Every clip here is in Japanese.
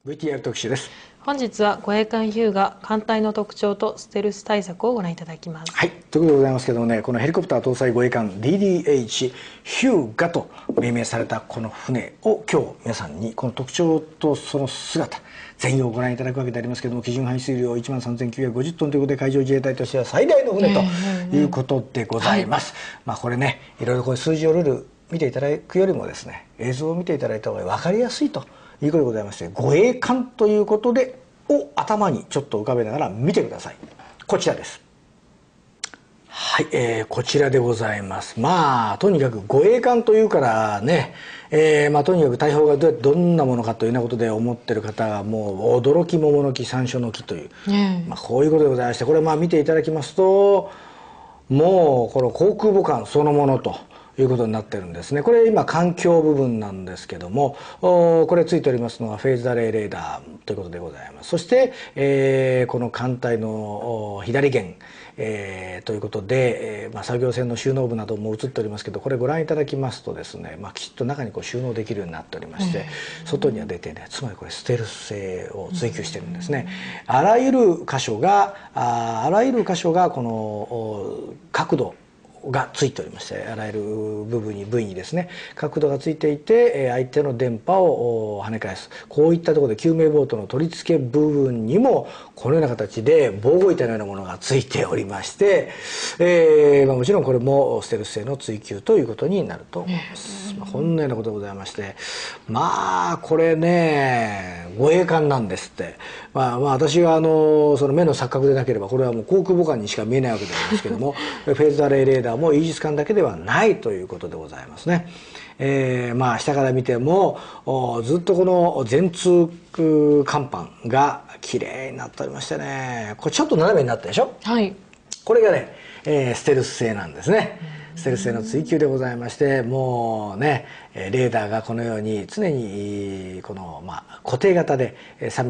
VTR 特集です。 本日は護衛艦ヒューガ艦隊の特徴とステルス対策をご覧いただきます。 はい、ということでございますけどもね、このヘリコプター搭載護衛艦 DDH ヒューガと命名されたこの船を今日皆さんにこの特徴とその姿全容をご覧いただくわけでありますけども、基準排水量13,950トンということで海上自衛隊としては最大の船ということでございます。まあこれね、いろいろこれ数字をルール見ていただくよりもですね、映像を見ていただいた方が分かりやすいということでございまして、護衛艦ということでを頭にちょっと浮かべながら見てください。こちらです。はい、こちらでございます。まあとにかく護衛艦というからね、まあとにかく大砲がどんなものかというようなことで思ってる方がもう驚き桃の木山椒の木という、まあこういうことでございまして、これまあ見ていただきますともうこの航空母艦そのものということになってるんですね。これ今環境部分なんですけども、これついておりますのがフェーズアレイレーダーということでございます。そして、この艦隊の左舷、ということで、まあ、作業船の収納部なども映っておりますけど、これご覧いただきますとですね、まあ、きちっと中にこう収納できるようになっておりまして、外には出てね、つまりこれステルス性を追求してるんですね。あらゆる箇所がこの角度がついておりまして、あらゆる部位にですね角度がついていて相手の電波を跳ね返す、こういったところで救命ボートの取り付け部分にもこのような形で防護板のようなものがついておりまして、まあ、もちろんこれもステルス性の追求ということになると思います。まあ、こんなようなことでございまして、まあこれね護衛艦なんですって。まあ私はその目の錯覚でなければこれはもう航空母艦にしか見えないわけでありますけどもフェーズアレイレーダーもイージス艦だけではないということでございますね。まあ下から見てもずっとこの全通甲板が綺麗になっておりましてね、これちょっと斜めになったでしょ。 はい、 これがね、ステルス性なんですね。ステルス性の追求でございまして、もうねレーダーがこのように常にこの、まあ、固定型で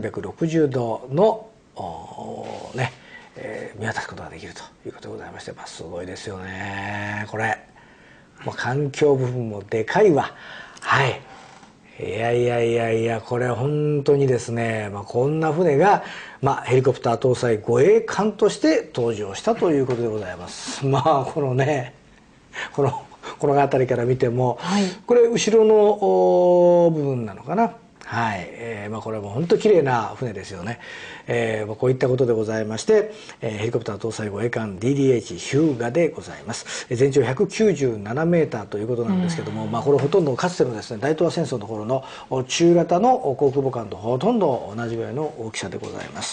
360度のね見渡すことができるということでございまして、まあ、すごいですよねこれ。もう環境部分もでかいわ。はい、いやこれ本当にですね、まあ、こんな船が、まあ、ヘリコプター搭載護衛艦として登場したということでございます。まあこのねこの辺りから見ても、はい、これ後ろの部分なのかな。はい、まあこれはもう本当綺麗な船ですよね。こういったことでございまして、ヘリコプター搭載護衛艦 DDH ヒューガでございます。全長197メーターということなんですけども、まあこれほとんどかつてのですね大東亜戦争の頃の中型の航空母艦とほとんど同じぐらいの大きさでございます。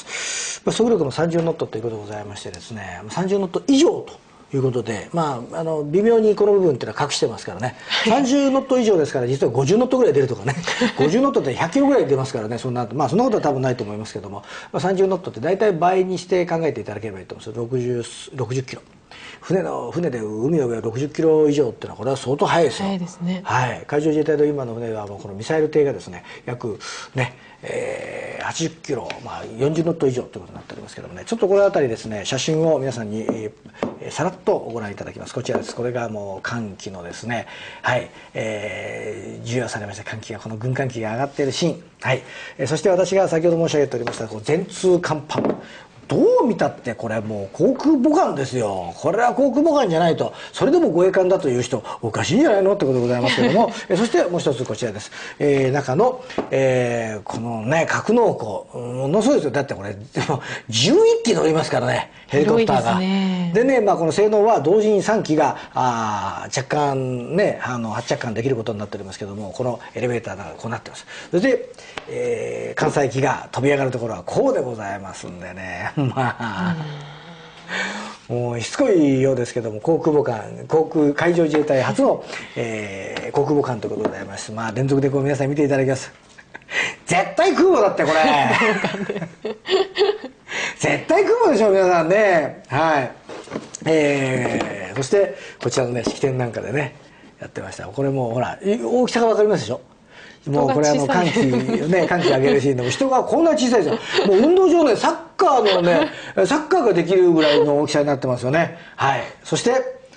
速力も30ノットということでございましてですね、30ノット以上ということで、まあ微妙にこの部分っていうのは隠してますからね。30ノット以上ですから実は50ノットぐらい出るとかね50ノットって100キロぐらい出ますからね。そんなまあそんなことは多分ないと思いますけども、まあ、30ノットって大体倍にして考えていただければいいと思うんですよ。60キロ船で海を上は60キロ以上っていうのはこれは相当速いですよ。 速いですね。 はい、海上自衛隊の今の船はもうこのミサイル艇がですね約ね80キロ、まあ、40ノット以上ということになっておりますけどもね、ちょっとこの辺りですね写真を皆さんに、さらっとご覧いただきます。こちらです。これがもう艦機のですね、はい、授与されました艦機が、この軍艦機が上がっているシーン、はい、そして私が先ほど申し上げておりましたこう全通甲板、どう見たってこれもう航空母艦ですよ。これは航空母艦じゃないと、それでも護衛艦だという人おかしいんじゃないのってことでございますけどもそしてもう一つこちらです。中の、このね格納庫ものすごいですよ。だってこれでも11機乗りますからねヘリコプターが。でね、まあ、この性能は同時に3機が着艦ね発着艦できることになっておりますけども、このエレベーターがこうなってます。そして、艦載機が飛び上がるところはこうでございますんでねまあもうしつこいようですけども、航空母艦海上自衛隊初の、航空母艦ということでございます。まあ連続でこう皆さん見ていただきます絶対空母だってこれ絶対空母でしょ皆さんね。はい、そしてこちらのね式典なんかでねやってました。これもうほら大きさが分かりますでしょ。もうこれ艦機上げるシーンでも人がこんな小さいですよ。もう運動場ねサッカーができるぐらいの大きさになってますよね。はい、そして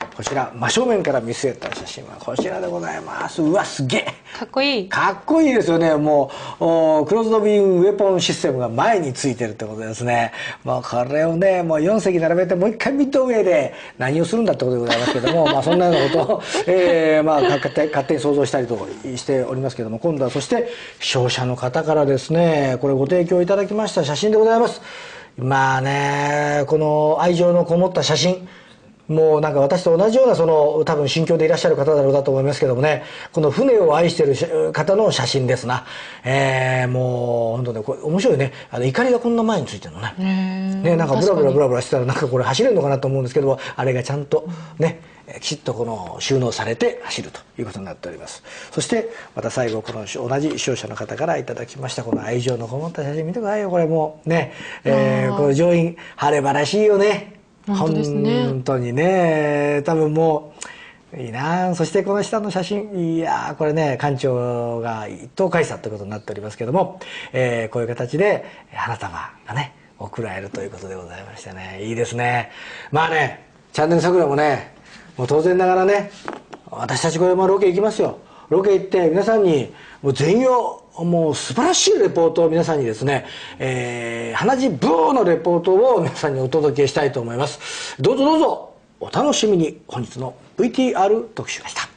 こちら真正面から見据えた写真はこちらでございます。うわすげえかっこいい。 かっこいいですよね。もうクローズドビームウェポンシステムが前についてるってことですね。もうこれをねもう4隻並べてもう一回ミッドウェイで何をするんだってことでございますけどもまあそんなようなことを、まあ勝手に想像したりとしておりますけども、今度はそして視聴者の方からですねこれご提供いただきました写真でございます。まあねこの愛情のこもった写真、もうなんか私と同じようなその多分心境でいらっしゃる方だろうなと思いますけどもね、この船を愛している方の写真ですな。もう本当ねこれ面白いね。怒りがこんな前についてるのね。ね、なんかブラブラブラブラしてたらなんかこれ走れるのかなと思うんですけども、あれがちゃんとねきちっとこの収納されて走るということになっております。そしてまた最後この同じ視聴者の方からいただきましたこの愛情のこもった写真見てくださいよ。これもうね、この乗員晴れ晴らしいよね。 本当ですね。 本当にね多分もういいな。そしてこの下の写真、いやこれね館長が一等海佐ということになっておりますけども、こういう形で花束がね贈られるということでございましてね、いいですね。まあねチャンネル桜もねもう当然ながらね私たちこれもロケ行きますよ。ロケ行って皆さんにもう全容もう素晴らしいレポートを皆さんにですね、鼻血ブーのレポートを皆さんにお届けしたいと思います。どうぞどうぞお楽しみに。本日の VTR 特集でした。